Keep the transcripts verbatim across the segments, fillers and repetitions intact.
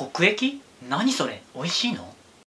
国益？何それ？美味しいの？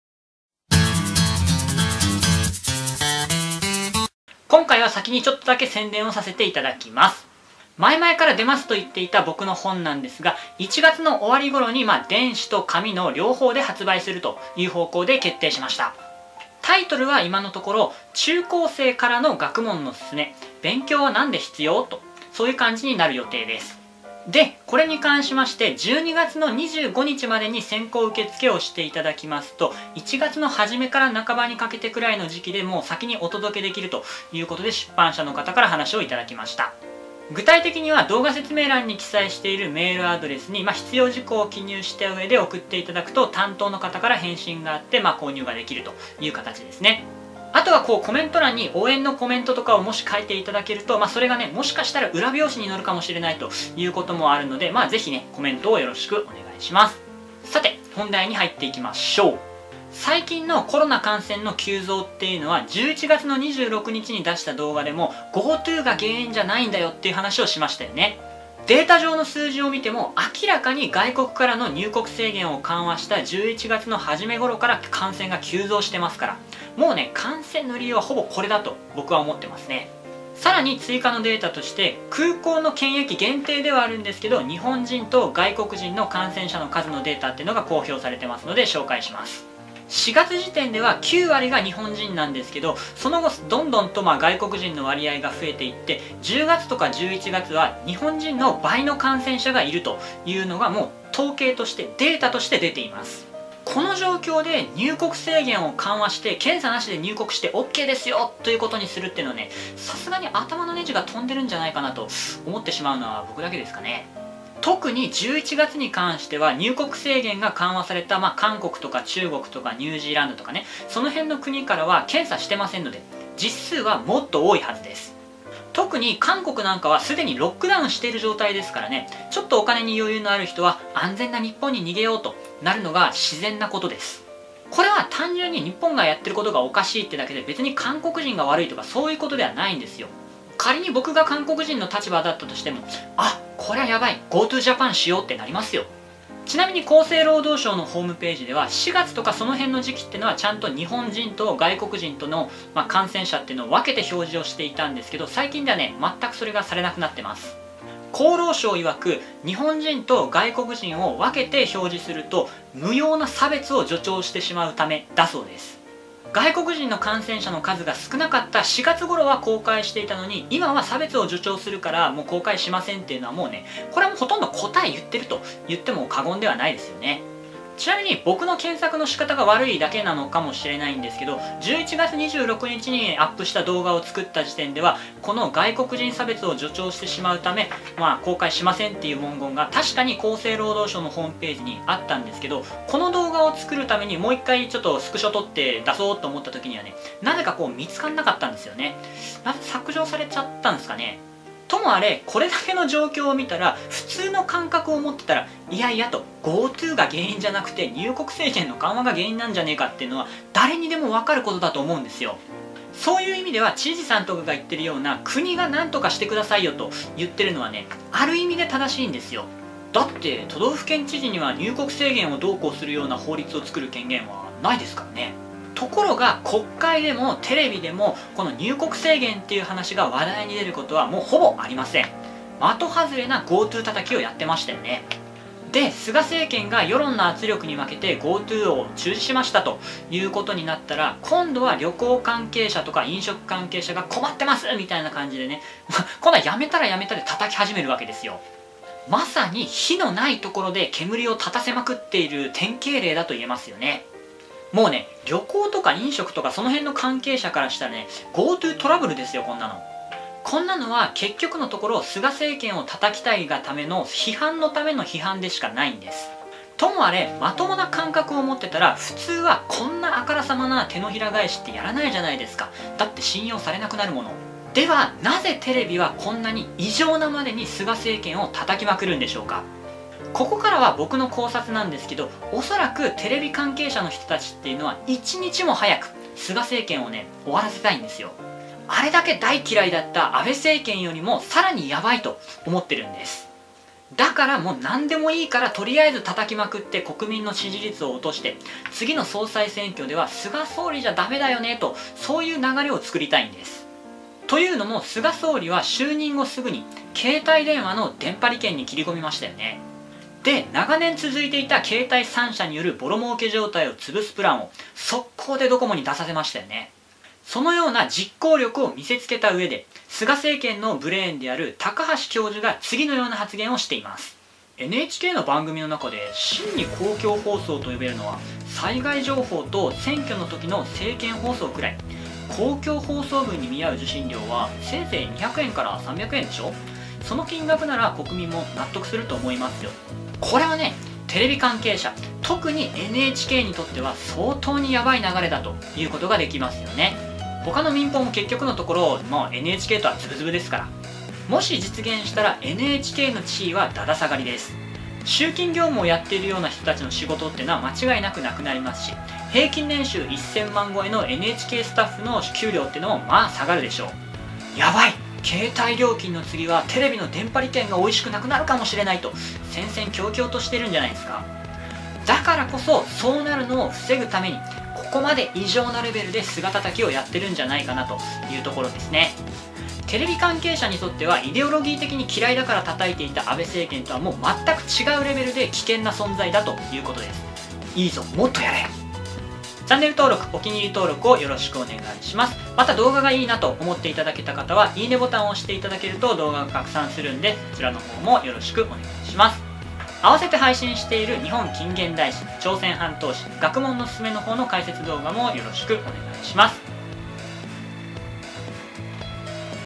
今回は先にちょっとだけ宣伝をさせていただきます。前々から出ますと言っていた僕の本なんですが、いちがつの終わり頃に、まあ、電子と紙の両方で発売するという方向で決定しました。タイトルは今のところ、中高生からの学問のすすめ、勉強はなんで必要？と、そういう感じになる予定です。で、これに関しまして、じゅうにがつのにじゅうごにちまでに先行受付をしていただきますと、いちがつの初めから半ばにかけてくらいの時期でもう先にお届けできるということで、出版社の方から話をいただきました。具体的には動画説明欄に記載しているメールアドレスに、まあ、必要事項を記入した上で送っていただくと、担当の方から返信があって、まあ、購入ができるという形ですね。あとはこうコメント欄に応援のコメントとかをもし書いていただけると、まあ、それがね、もしかしたら裏表紙に載るかもしれないということもあるので、まあ、ぜひね、コメントをよろしくお願いします。さて、本題に入っていきましょう。最近のコロナ感染の急増っていうのは、じゅういちがつのにじゅうろくにちに出した動画でも GoTo が原因じゃないんだよっていう話をしましたよね。データ上の数字を見ても明らかに外国からの入国制限を緩和したじゅういちがつの初め頃から感染が急増してますから、もうね、感染の理由はほぼこれだと僕は思ってますね。さらに追加のデータとして、空港の検疫限定ではあるんですけど、日本人と外国人の感染者の数のデータっていうのが公表されてますので紹介します。しがつ時点ではきゅうわりが日本人なんですけど、その後どんどんとまあ外国人の割合が増えていって、じゅうがつとかじゅういちがつは日本人の倍の感染者がいるというのがもう統計としてデータとして出ています。この状況で入国制限を緩和して検査なしで入国して オーケー ですよということにするっていうのはね、さすがに頭のネジが飛んでるんじゃないかなと思ってしまうのは僕だけですかね。特にじゅういちがつに関しては入国制限が緩和された、まあ、韓国とか中国とかニュージーランドとかね、その辺の国からは検査してませんので、実数はもっと多いはずです。特に韓国なんかはすでにロックダウンしている状態ですからね、ちょっとお金に余裕のある人は安全な日本に逃げようとなるのが自然なことです。これは単純に日本がやってることがおかしいってだけで、別に韓国人が悪いとかそういうことではないんですよ。仮に僕が韓国人の立場だったとしても、あ、これはやばい、 GoTo ジャパンしようってなりますよ。ちなみに厚生労働省のホームページではしがつとかその辺の時期っていうのはちゃんと日本人と外国人との、まあ、感染者っていうのを分けて表示をしていたんですけど、最近ではね、全くそれがされなくなってます。厚労省曰く、日本人と外国人を分けて表示すると無用な差別を助長してしまうためだそうです。外国人の感染者の数が少なかったしがつ頃は公開していたのに、今は差別を助長するからもう公開しませんっていうのはもうね、これはもうほとんど答え言ってると言っても過言ではないですよね。ちなみに僕の検索の仕方が悪いだけなのかもしれないんですけど、じゅういちがつにじゅうろくにちにアップした動画を作った時点では、この外国人差別を助長してしまうため、まあ、公開しませんっていう文言が確かに厚生労働省のホームページにあったんですけど、この動画を作るためにもう一回ちょっとスクショ撮って出そうと思った時にはね、なぜかこう見つかんなかったんですよね。なぜ削除されちゃったんですかね。ともあれ、これだけの状況を見たら、普通の感覚を持ってたら、いやいやと GoTo が原因じゃなくて入国制限の緩和が原因なんじゃねえかっていうのは誰にでも分かることだと思うんですよ。そういう意味では知事さんとかが言ってるような、国が何とかしてくださいよと言ってるのはね、ある意味で正しいんですよ。だって都道府県知事には入国制限をどうこうするような法律を作る権限はないですからね。ところが国会でもテレビでもこの入国制限っていう話が話題に出ることはもうほぼありません。的外れな GoTo 叩きをやってましたよね。で、菅政権が世論の圧力に負けて GoTo を中止しましたということになったら、今度は旅行関係者とか飲食関係者が困ってますみたいな感じでね、今度はやめたらやめたで叩き始めるわけですよ。まさに火のないところで煙を立たせまくっている典型例だと言えますよね。もうね、旅行とか飲食とかその辺の関係者からしたらね、 GoTo トラブルですよ、こんなの。こんなのは結局のところ菅政権を叩きたいがための批判のための批判でしかないんです。ともあれ、まともな感覚を持ってたら普通はこんなあからさまな手のひら返しってやらないじゃないですか。だって信用されなくなるもの。ではなぜテレビはこんなに異常なまでに菅政権を叩きまくるんでしょうか。ここからは僕の考察なんですけど、おそらくテレビ関係者の人たちっていうのは一日も早く菅政権をね、終わらせたいんですよ。あれだけ大嫌いだった安倍政権よりもさらにやばいと思ってるんです。 だからもう何でもいいからとりあえず叩きまくって国民の支持率を落として、次の総裁選挙では菅総理じゃダメだよねと、そういう流れを作りたいんです。というのも菅総理は就任後すぐに携帯電話の電波利権に切り込みましたよね。で、長年続いていた携帯さん社によるボロ儲け状態を潰すプランを速攻でドコモに出させましたよね。そのような実行力を見せつけた上で、菅政権のブレーンである高橋教授が次のような発言をしています。エヌエイチケー の番組の中で真に公共放送と呼べるのは災害情報と選挙の時の政見放送くらい。公共放送分に見合う受信料はせいぜいにひゃくえんからさんびゃくえんでしょ。その金額なら国民も納得すると思いますよ。これはね、テレビ関係者、特に エヌエイチケー にとっては相当にヤバい流れだということができますよね。他の民放も結局のところ、もう エヌエイチケー とはズブズブですから。もし実現したら エヌエイチケー の地位はだだ下がりです。集金業務をやっているような人たちの仕事っていうのは間違いなくなくなりますし、平均年収せんまん超えの エヌエイチケー スタッフの給料っていうのもまあ下がるでしょう。やばい、携帯料金の次はテレビの電波利権が美味しくなくなるかもしれないと戦々恐々としてるんじゃないですか。だからこそそうなるのを防ぐためにここまで異常なレベルで菅叩きをやってるんじゃないかなというところですね。テレビ関係者にとってはイデオロギー的に嫌いだから叩いていた安倍政権とはもう全く違うレベルで危険な存在だということです。いいぞ、もっとやれ。チャンネル登録、お気に入り登録をよろしくお願いします。また動画がいいなと思っていただけた方はいいねボタンを押していただけると動画が拡散するんで、そちらの方もよろしくお願いします。合わせて配信している日本近現代史、朝鮮半島史、学問のすすめの方の解説動画もよろしくお願いします。